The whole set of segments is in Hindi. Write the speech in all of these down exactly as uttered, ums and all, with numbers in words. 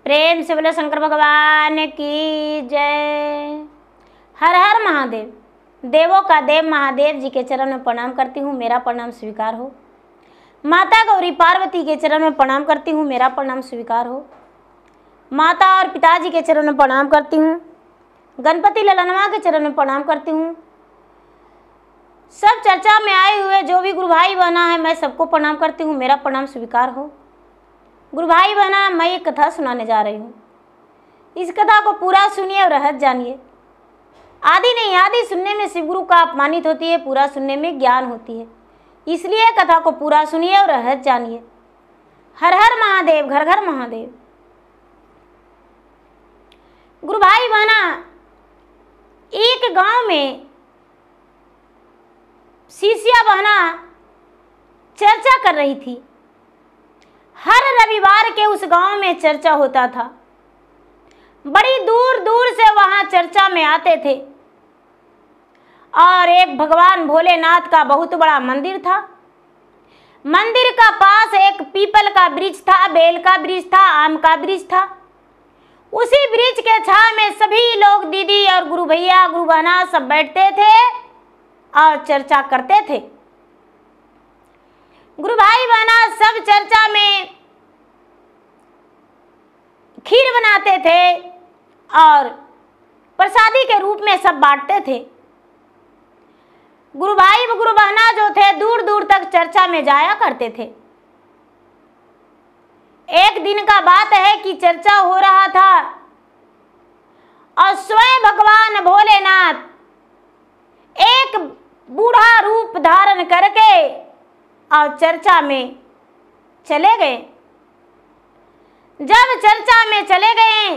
प्रेम से बोले शंकर भगवान की जय। हर हर महादेव। देवों का देव महादेव जी के चरण में प्रणाम करती हूँ, मेरा प्रणाम स्वीकार हो। माता गौरी पार्वती के चरण में प्रणाम करती हूँ, मेरा प्रणाम स्वीकार हो। माता और पिताजी के चरण में प्रणाम करती हूँ। गणपति ललनवा के चरण में प्रणाम करती हूँ। सब चर्चा में आए हुए जो भी गुरु भाई बहना है, मैं सबको प्रणाम करती हूँ, मेरा प्रणाम स्वीकार हो। गुरु भाई बहना, मैं एक कथा सुनाने जा रही हूँ। इस कथा को पूरा सुनिए और रहस्य जानिए। आदि नहीं आदि सुनने में शिव गुरु का अपमानित होती है, पूरा सुनने में ज्ञान होती है। इसलिए कथा को पूरा सुनिए और रहस्य जानिए। हर हर महादेव, घर घर महादेव। गुरु भाई बहना, एक गांव में शिष्या बहना चर्चा कर रही थी। हर रविवार के उस गांव में चर्चा होता था। बड़ी दूर दूर से वहां चर्चा में आते थे और एक भगवान भोलेनाथ का बहुत बड़ा मंदिर था। मंदिर का पास एक पीपल का वृक्ष था, बेल का वृक्ष था, आम का वृक्ष था। उसी वृक्ष के छांव में सभी लोग, दीदी और गुरु भैया, गुरु बहना सब बैठते थे और चर्चा करते थे। गुरु भाई बहना सब चर्चा में खीर बनाते थे और प्रसादी के रूप में सब बांटते थे। गुरु भाई व गुरु बहना जो थे दूर दूर तक चर्चा में जाया करते थे। एक दिन का बात है कि चर्चा हो रहा था और स्वयं भगवान भोलेनाथ एक बूढ़ा रूप धारण करके और चर्चा में चले गए। जब चर्चा में चले गए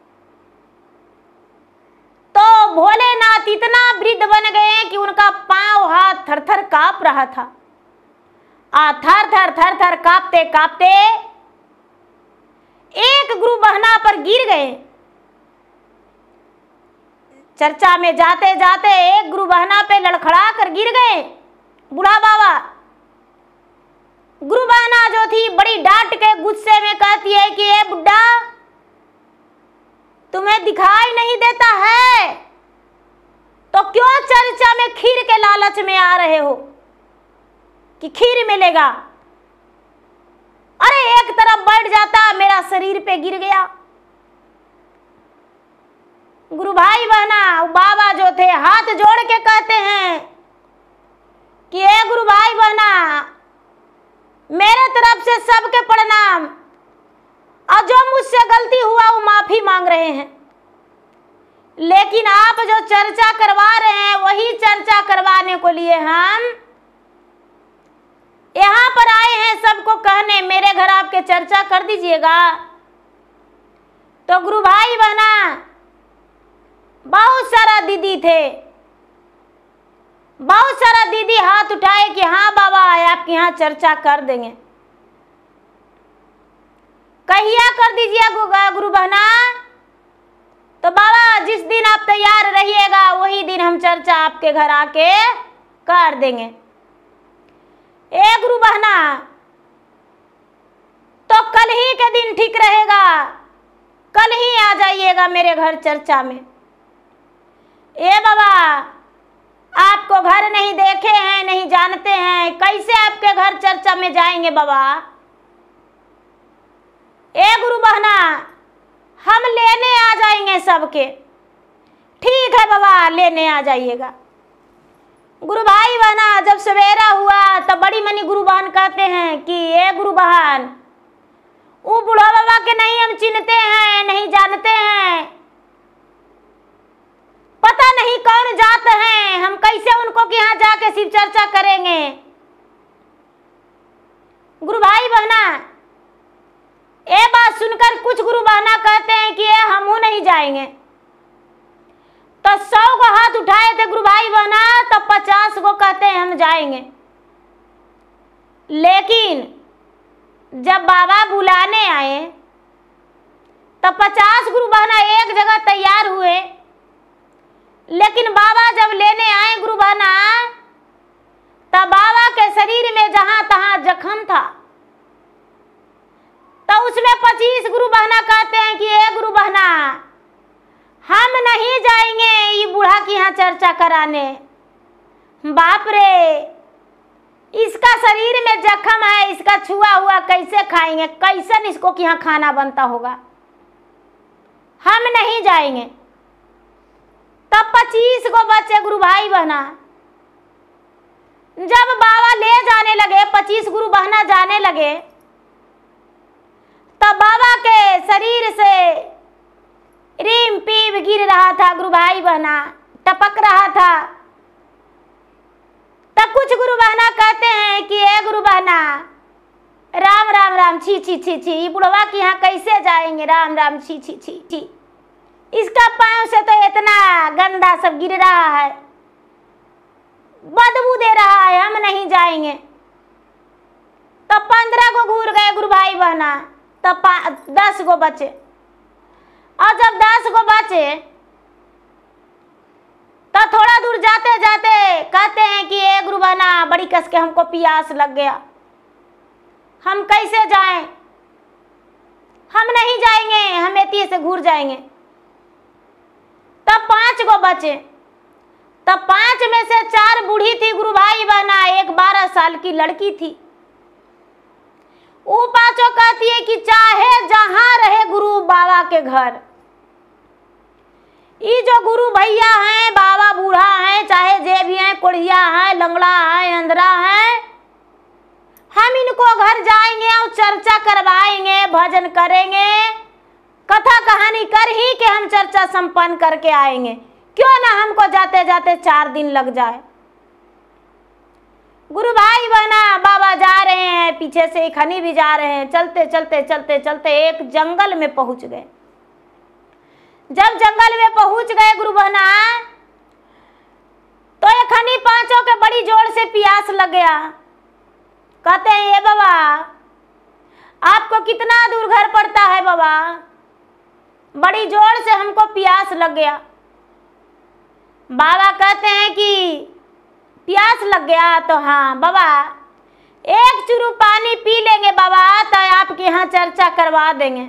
तो भोलेनाथ इतना वृद्ध बन गए कि उनका पांव हाथ थर थर कांप रहा था। आ थर थर थर थर कांपते कांपते एक गुरु बहना पर गिर गए। चर्चा में जाते जाते एक गुरु बहना पे लड़खड़ा कर गिर गए। बूढ़ा बाबा, गुरु बहना जो थी बड़ी डांट के गुस्से में कहती है कि ए बुड्ढा, तुम्हें दिखाई नहीं देता है तो क्यों चर्चा में खीर के लालच में आ रहे हो कि खीर मिलेगा? अरे एक तरफ बैठ जाता, मेरा शरीर पे गिर गया। गुरु भाई बहना, बाबा जो थे हाथ जोड़ के कहते हैं कि ए गुरु भाई बहना, मेरे तरफ से सबके प्रणाम और जो मुझसे गलती हुआ वो माफी मांग रहे हैं। लेकिन आप जो चर्चा करवा रहे हैं वही चर्चा करवाने को लिए हम यहाँ पर आए हैं सबको कहने, मेरे घर आपके चर्चा कर दीजिएगा। तो गुरु भाई बहना, बहुत सारा दीदी थे, बहुत सारा दीदी हाथ उठाए कि हाँ बाबा आपके यहाँ चर्चा कर देंगे। कहिया कर दीजिए गुरु बहना? तो बाबा जिस दिन आप तैयार रहिएगा वही दिन हम चर्चा आपके घर आके कर देंगे। ए गुरु बहना, तो कल ही के दिन ठीक रहेगा, कल ही आ जाइएगा मेरे घर चर्चा में। ए बाबा, आपको घर नहीं देखे हैं, नहीं जानते हैं, कैसे आपके घर चर्चा में जाएंगे बाबा? ए गुरु बहना, हम लेने आ जाएंगे सबके। ठीक है बाबा, लेने आ जाइएगा। गुरु भाई बहना, जब सवेरा हुआ तब बड़ी मनी गुरु बहन कहते हैं कि ए गुरु बहन, वो बूढ़ा बाबा के नहीं हम चिन्हते हैं, नहीं जानते हैं, पता नहीं कौन जात हैं, हम कैसे उनको कि यहाँ जाके शिव चर्चा करेंगे? गुरु भाई बहना, ये बात सुनकर कुछ गुरु बहना कहते हैं कि ये हमहू नहीं जाएंगे। तो सौ को हाथ उठाए थे गुरु भाई बहना, तो पचास को कहते हैं हम जाएंगे। लेकिन जब बाबा बुलाने आए तो पचास गुरु बहना एक जगह तैयार हुए। लेकिन बाबा जब लेने आए गुरु बहना, तब बाबा के शरीर में जहां तहां जख्म था। तो उसमें पच्चीस गुरु बहना कहते हैं कि हम नहीं जाएंगे ये बूढ़ा की यहाँ चर्चा कराने। बाप रे, इसका शरीर में जख्म है, इसका छुआ हुआ कैसे खाएंगे, कैसन इसको कि यहाँ खाना बनता होगा। हम नहीं जाएंगे। तब पच्चीस को बच्चे गुरु भाई बहना जब बाबा ले जाने लगे, पच्चीस गुरु बहना जाने लगे, तब बाबा के शरीर से रीम पीप गिर रहा था, गुरु भाई बहना टपक रहा था। तब कुछ गुरु बहना कहते हैं कि ए गुरु बहना, राम राम राम, छी छी छी छी, बुढ़वा की यहाँ कैसे जाएंगे, राम राम, छी छी छी छी, इसका पांव से तो इतना गंदा सब गिर रहा है, बदबू दे रहा है, हम नहीं जाएंगे। तब पंद्रह को घूर गए गुरु भाई बहना, तब दस को बचे। और जब दस को बचे तो थोड़ा दूर जाते जाते कहते हैं कि ए गुरु बहना, बड़ी कस के हमको प्यास लग गया, हम कैसे जाएं, हम नहीं जाएंगे, हम एती से घूर जाएंगे। तब पांच को बचे। तब पांच में से चार बूढ़ी थी गुरु भाई बहना, एक बारह साल की लड़की थी। वो पांचों कहती है कि चाहे जहां रहे गुरु बाबा के घर, ये जो गुरु भैया हैं, बाबा बूढ़ा हैं, चाहे जे भी हैं, कोढ़िया हैं, लंगड़ा हैं, अंधरा हैं, हम इनको घर जाएंगे और चर्चा करवाएंगे, भजन करेंगे, कथा कहानी कर ही के हम चर्चा संपन्न करके आएंगे, क्यों ना हमको जाते जाते चार दिन लग जाए। गुरु भाई बहना बाबा जा रहे हैं, पीछे से एक हनी भी जा रहे हैं, चलते चलते चलते चलते एक जंगल में पहुंच गए। जब जंगल में पहुंच गए गुरु बहना, तो एक हनी पांचों के बड़ी जोर से प्यास लग गया। कहते हैं ये बाबा, आपको कितना दूर घर पड़ता है बाबा, बड़ी जोर से हमको प्यास लग गया। बाबा कहते हैं कि प्यास लग गया तो हाँ बाबा, एक चुरू पानी पी लेंगे बाबा तो आपके यहाँ चर्चा करवा देंगे।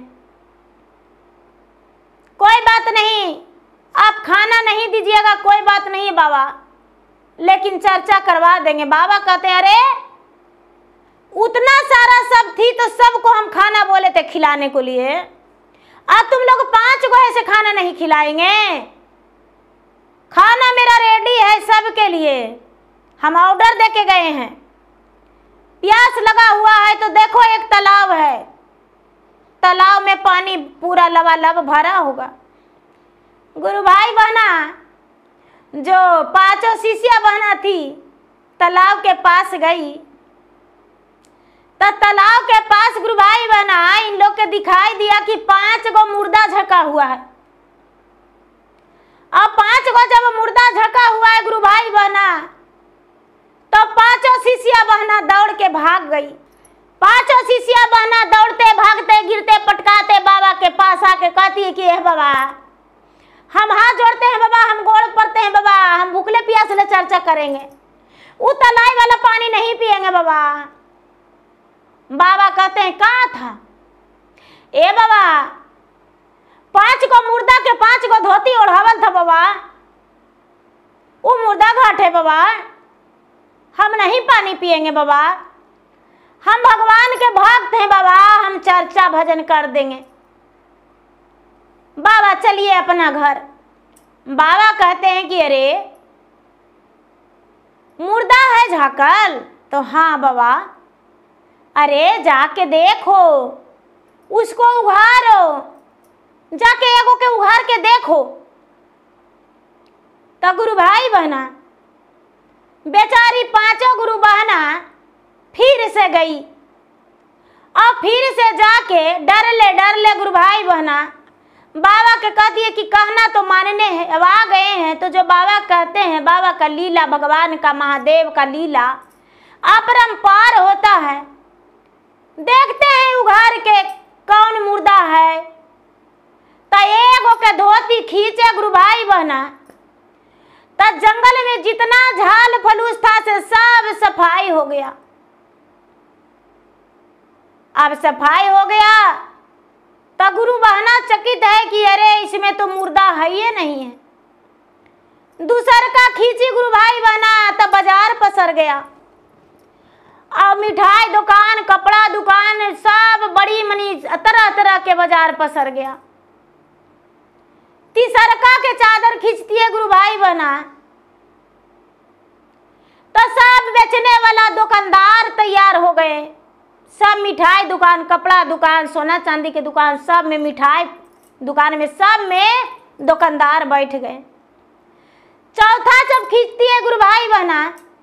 कोई बात नहीं, आप खाना नहीं दीजिएगा, कोई बात नहीं बाबा, लेकिन चर्चा करवा देंगे। बाबा कहते हैं अरे उतना सारा सब थी तो सबको हम खाना बोले थे खिलाने को लिए, अब तुम लोग पांच को ऐसे खाना नहीं खिलाएंगे। खाना मेरा रेडी है सबके लिए, हम ऑर्डर देके गए हैं। प्यास लगा हुआ है तो देखो एक तालाब है, तालाब में पानी पूरा लबालब भरा होगा। गुरु भाई बहना जो पांचों शिष्या बहना थी तालाब के पास गई, तो तालाब के पास गुरु भाई बहना इन लोग के दिखाई दिया कि पांच गो मुर्दा झका हुआ है। अब पांच गो जब मुर्दा झका हुआ है गुरु भाई बहना, तो पांचों शिष्या बहना दौड़ के भाग गई। पांचों शिष्या बहना दौड़ते भागते गिरते पटकाते बाबा के पास आके कहती है कि हे बाबा, हम हाथ जोड़ते हैं बाबा, हम गोड़ पड़ते हैं बाबा, हम भूखले प्यासले चर्चा करेंगे, वो तलाई वाला पानी नहीं पिएंगे बाबा। बाबा कहते हैं कहाँ था ए बाबा, पांच को मुर्दा के पांच को धोती ओढ़ावल था बाबा, वो मुर्दा घाट है बाबा, हम नहीं पानी पिएंगे बाबा, हम भगवान के भक्त हैं बाबा, हम चर्चा भजन कर देंगे। बाबा चलिए अपना घर। बाबा कहते हैं कि अरे मुर्दा है झाकल, तो हाँ बाबा, अरे जाके देखो, उसको उघारो, जाके एगो के उघार के देखो। तो गुरु भाई बहना बेचारी पांचों गुरु बहना फिर से गई और फिर से जाके डर ले डर ले गुरु भाई बहना बाबा के कहती है कि कहना तो मानने हैं, अब आ गए हैं तो जो बाबा कहते हैं, बाबा का लीला, भगवान का, महादेव का लीला अपरंपार होता है। देखते हैं उघार के कौन मुर्दा है। तो एगो के धोती खींचे गुरु भाई बहना, तो जंगल में जितना झाल फलूस था से सब सफाई हो गया। अब सफाई हो गया तो गुरु बहना चकित है कि अरे इसमें तो मुर्दा है ही नहीं है। दूसर का खींची गुरु भाई बना तो बाजार पसर गया। और मिठाई दुकान, कपड़ा दुकान, सब बड़ी मनी तरह तरह के बाजार पसर गया। तीसरका के चादर खींचती है गुरु भाई बना तो सब बेचने वाला दुकानदार तैयार हो गए। सब मिठाई दुकान, कपड़ा दुकान, सोना चांदी की दुकान, सब में मिठाई दुकान में सब में दुकानदार बैठ गए। चौथा जब खींचती है गुरु भाई बहना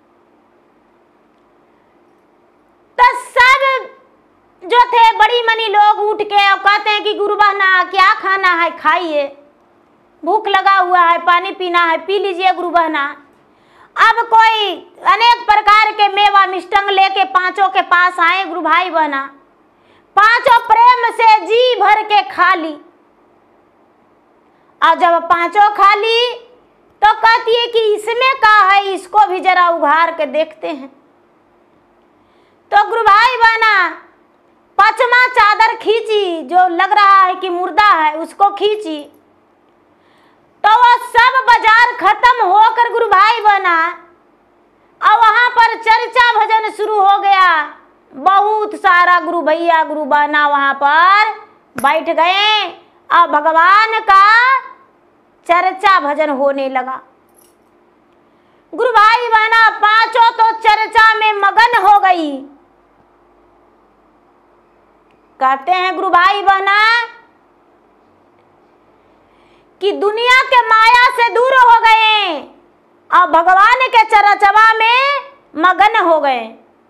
तो सब जो थे बड़ी मनी लोग उठ के और कहते हैं कि गुरु बहना क्या खाना है खाइए, भूख लगा हुआ है, पानी पीना है पी लीजिए गुरु बहना। अब कोई अनेक प्रकार के मेवा मिष्टंग लेके पांचों के पास आए गुरु भाई बहना। पांचों प्रेम से जी भर के खा ली। और जब पांचों खा ली तो कहती है कि इसमें क्या है, इसको भी जरा उघार के देखते हैं। तो गुरु भाई बहना पांचवा चादर खींची, जो लग रहा है कि मुर्दा है उसको खींची तो वो सब बाजार खत्म होकर गुरु भाई बना और वहां पर चर्चा भजन शुरू हो गया। बहुत सारा गुरु भैया गुरु बहना वहां पर बैठ गए और भगवान का चर्चा भजन होने लगा। गुरु भाई बहना पांचों तो चर्चा में मगन हो गई। कहते हैं गुरु भाई बहना कि दुनिया के माया से दूर हो गए और भगवान के चरचवा में मगन हो गए।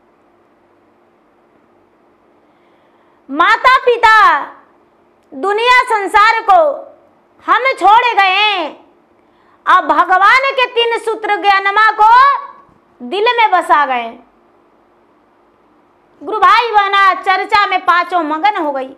माता पिता दुनिया संसार को हम छोड़ गए और भगवान के तीन सूत्र ज्ञानमा को दिल में बसा गए। गुरु भाई बहना चर्चा में पांचों मगन हो गई।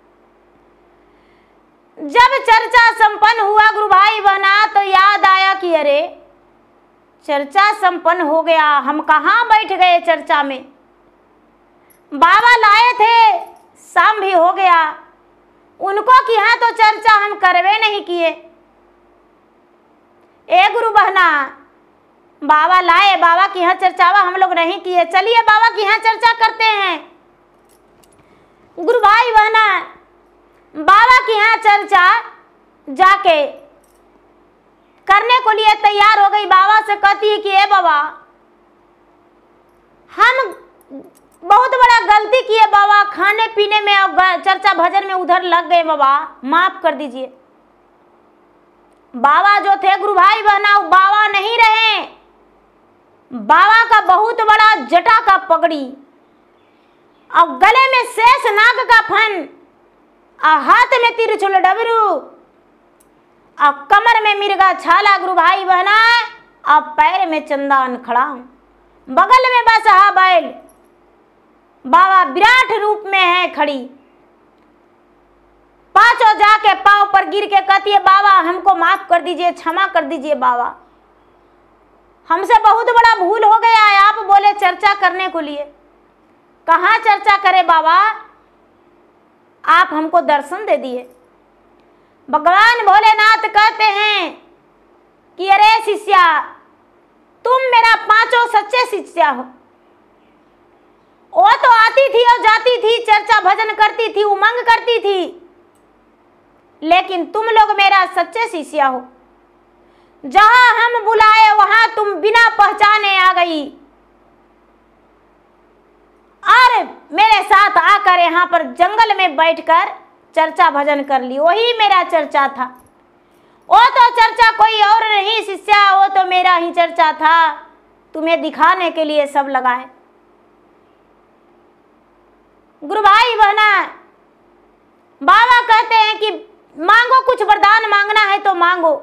जब चर्चा संपन्न हुआ गुरु भाई बहना तो याद आया कि अरे चर्चा संपन्न हो गया, हम कहाँ बैठ गए चर्चा में। बाबा लाए थे, शाम भी हो गया, उनको कि हाँ तो चर्चा हम करवे नहीं किए। ए गुरु बहना बाबा लाए, बाबा की यहाँ चर्चावा हम लोग नहीं किए, चलिए बाबा की यहाँ चर्चा करते हैं। गुरु भाई बहना बाबा की यहाँ चर्चा जाके करने को लिए तैयार हो गई। बाबा से कहती है कि ए बाबा हम बहुत बड़ा गलती किए बाबा, खाने पीने में और चर्चा भजन में उधर लग गए बाबा, माफ कर दीजिए। बाबा जो थे गुरु भाई बहना वो बाबा नहीं रहे। बाबा का बहुत बड़ा जटा का पगड़ी और गले में शेष नाग का फन और हाथ में तिरछुल डबरू और कमर में मिर्गा छाला गुरु भाई बहना और पैर में चंदन खड़ा, बगल में बसहा बैल। बाबा विराट रूप में है खड़ी। पांचों जाके पांव पर गिर के कहती है बाबा हमको माफ कर दीजिए, क्षमा कर दीजिए बाबा, हमसे बहुत बड़ा भूल हो गया है। आप बोले चर्चा करने को लिए, कहाँ चर्चा करे बाबा, आप हमको दर्शन दे दिए। भगवान भोलेनाथ कहते हैं कि अरे शिष्या तुम मेरा पांचों सच्चे शिष्या हो। वो तो आती थी और जाती थी, चर्चा भजन करती थी, उमंग करती थी, लेकिन तुम लोग मेरा सच्चे शिष्या हो। जहां हम बुलाए वहां तुम बिना पहचाने आ गई और मेरे साथ आकर यहाँ पर जंगल में बैठकर चर्चा भजन कर ली। वही मेरा चर्चा था। वो तो चर्चा कोई और नहीं शिष्या, वो तो मेरा ही चर्चा था, तुम्हें दिखाने के लिए सब लगाए। गुरु भाई बहना बाबा कहते हैं कि मांगो, कुछ वरदान मांगना है तो मांगो।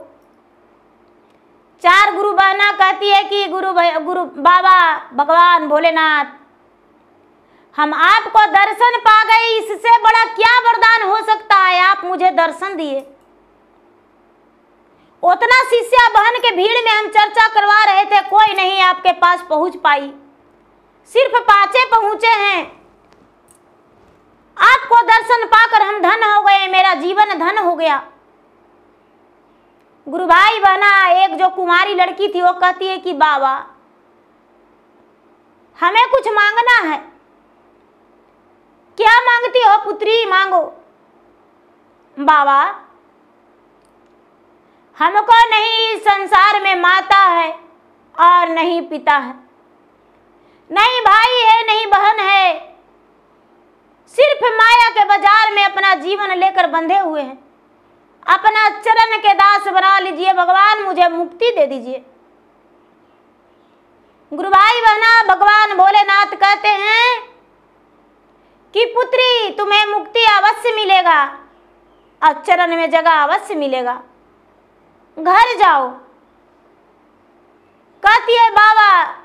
चार गुरु बहना कहती है कि गुरु गुरु बाबा भगवान भोलेनाथ हम आपको दर्शन पा गए, इससे बड़ा क्या वरदान हो सकता है, आप मुझे दर्शन दिए। उतना शिष्या बहन के भीड़ में हम चर्चा करवा रहे थे, कोई नहीं आपके पास पहुंच पाई, सिर्फ पांचे पहुंचे हैं। आपको दर्शन पाकर हम धन हो गए, मेरा जीवन धन हो गया। गुरु भाई बहना, एक जो कुमारी लड़की थी वो कहती है कि बाबा हमें कुछ मांगना है। क्या मांगती हो पुत्री? मांगो। बाबा हमको नहीं संसार में माता है और नहीं पिता है, नहीं भाई है नहीं बहन है, सिर्फ माया के बाजार में अपना जीवन लेकर बंधे हुए हैं। अपना चरण के दास बना लीजिए भगवान, मुझे मुक्ति दे दीजिए। गुरु भाई बहना, भगवान भोलेनाथ कहते हैं कि पुत्री तुम्हें मुक्ति अवश्य मिलेगा और चरण में जगह अवश्य मिलेगा, घर जाओ। कहती है बाबा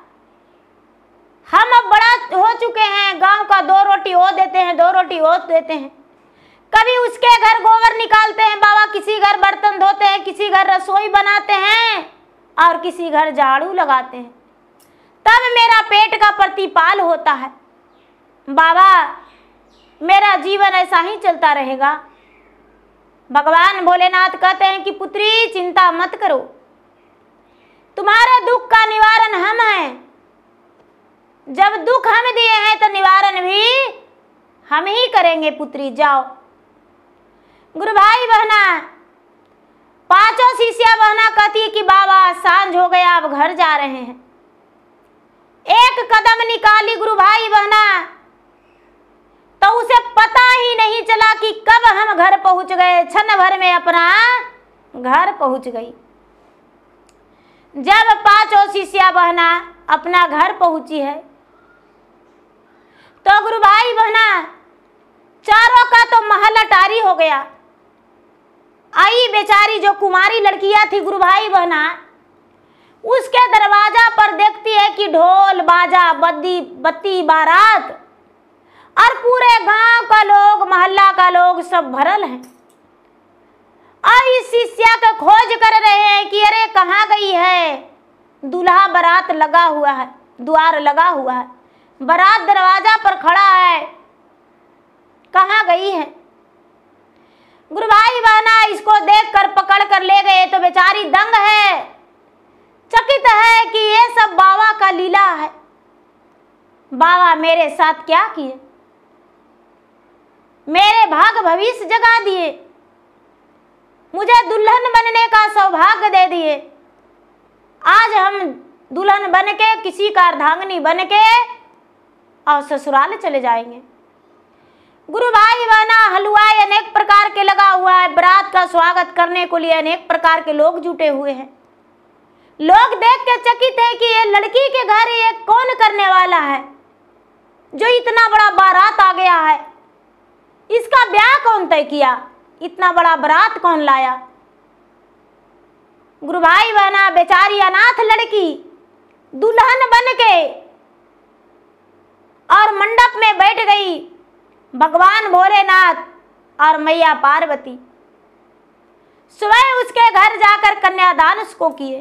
हम अब बड़ा हो चुके हैं, गांव का दो रोटी वो देते हैं, दो रोटी वो देते हैं। कभी उसके घर गोबर निकालते हैं बाबा, किसी घर बर्तन धोते हैं, किसी घर रसोई बनाते हैं और किसी घर झाड़ू लगाते हैं, तब मेरा पेट का प्रतिपाल होता है। बाबा मेरा जीवन ऐसा ही चलता रहेगा। भगवान भोलेनाथ कहते हैं कि पुत्री चिंता मत करो, तुम्हारे दुख का निवारण हम हैं। जब दुख हम दिए हैं तो निवारण भी हम ही करेंगे। पुत्री जाओ। गुरु भाई बहना, पांचों शिष्या बहना कहती है कि बाबा सांझ हो गया, अब घर जा रहे हैं। एक कदम निकाली गुरु भाई बहना तो उसे पता ही नहीं चला कि कब हम घर पहुंच गए, क्षण भर में अपना घर पहुंच गई। जब पांचों शिष्या बहना अपना घर पहुंची है तो गुरु भाई बहना चारों का तो महल अटारी हो गया। आई बेचारी जो कुमारी लड़कियां थी गुरु भाई बहना, उसके दरवाजा पर देखती है कि ढोल बाजा बद्दी बत्ती बारात और पूरे गांव का लोग मोहल्ला का लोग सब भरल हैं और इस शिष्या का खोज कर रहे हैं कि अरे कहाँ गई है। दूल्हा बारात लगा हुआ है, द्वार लगा हुआ है, बारात दरवाजा पर खड़ा है, कहाँ गई है। गुरु भाई बहना इसको देखकर पकड़ कर ले गए तो बेचारी दंग है, चकित है कि ये सब बाबा का लीला है। बाबा मेरे साथ क्या किए, मेरे भाग भविष्य जगा दिए, मुझे दुल्हन बनने का सौभाग्य दे दिए। आज हम दुल्हन बन के किसी का अर्धांगिनी बन के और ससुराल चले जाएंगे। गुरु भाई बहना हलवाई अनेक प्रकार के लगा हुआ है, बारात का स्वागत करने के लिए अनेक प्रकार के लोग जुटे हुए हैं। लोग देख के चकित है कि ये लड़की के घर ये कौन करने वाला है जो इतना बड़ा बारात आ गया है, इसका ब्याह कौन तय किया, इतना बड़ा बारात कौन लाया। गुरु भाई बहना बेचारी अनाथ लड़की दुल्हन बन के और मंडप में बैठ गई। भगवान भोलेनाथ और मैया पार्वती स्वयं उसके घर जाकर कन्यादान उसको किए।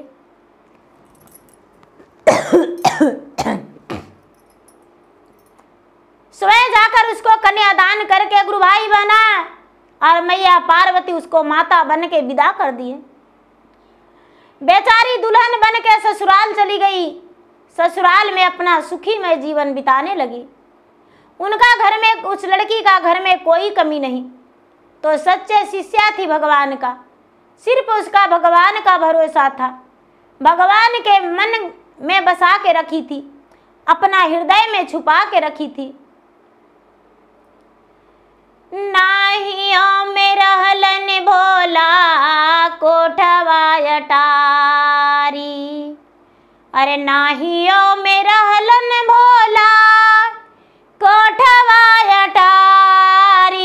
स्वयं जाकर उसको कन्यादान करके गुरु भाई बहना और मैया पार्वती उसको माता बन के विदा कर दिए। बेचारी दुल्हन बन के ससुराल चली गई, ससुराल में अपना सुखीमय जीवन बिताने लगी। उनका घर में, उस लड़की का घर में कोई कमी नहीं, तो सच्चे शिष्या थी भगवान का, सिर्फ उसका भगवान का भरोसा था, भगवान के मन में बसा के रखी थी, अपना हृदय में छुपा के रखी थी। नाहियों में रहलन भोला कोठवा अटारी, अरे नाहियों में रहलन भोला कोठवा अटारी,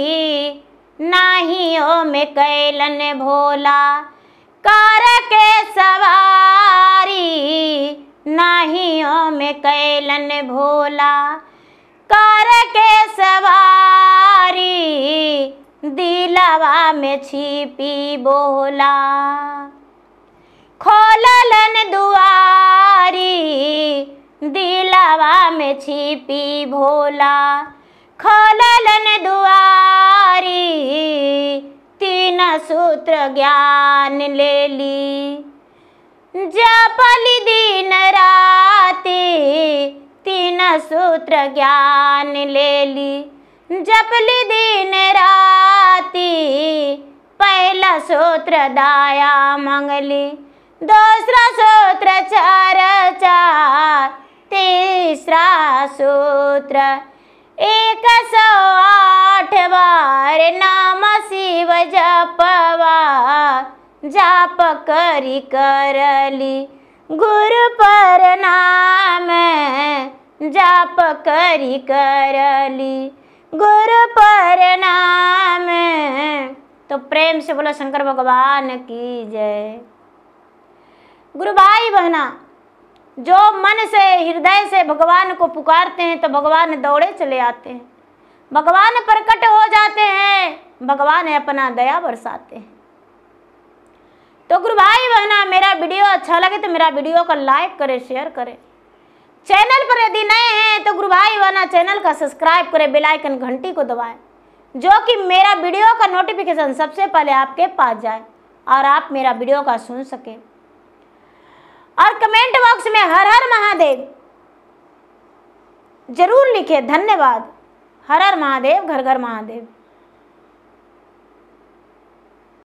नाहियों में कैलन भोला कार के सवारी, नाहियों में कैलन भोला कार के सवारी, दिलवा में छिपी बोला खोललन दुआरी, दिलवा में छिपी भोला खोललन दुआरी तीन सूत्र ज्ञान ले ली, जपली दिन राती तीन सूत्र ज्ञान ले ली, जपली दिन राती पहला सूत्र दाया मंगली, दूसरा सूत्र चर्चा, तीसरा सूत्र एक सौ आठ बार नाम शिव जपवा, जाप करी करली गुरु प्रणाम, जाप करी करली गुरु प्रणाम। तो प्रेम से बोलो शंकर भगवान की जय। गुरु भाई बहना, जो मन से हृदय से भगवान को पुकारते हैं तो भगवान दौड़े चले आते हैं, भगवान प्रकट हो जाते हैं, भगवान अपना दया बरसाते हैं। तो गुरु भाई बहना, मेरा वीडियो अच्छा लगे तो मेरा वीडियो को लाइक करें, शेयर करें। चैनल पर यदि नए हैं तो गुरु भाई बहना चैनल का सब्सक्राइब करें, बेल आइकन घंटी को दबाएं, जो कि मेरा वीडियो का नोटिफिकेशन सबसे पहले आपके पास जाए और आप मेरा वीडियो का सुन सकें। और कमेंट बॉक्स में हर हर महादेव जरूर लिखें। धन्यवाद। हर हर महादेव, घर घर महादेव।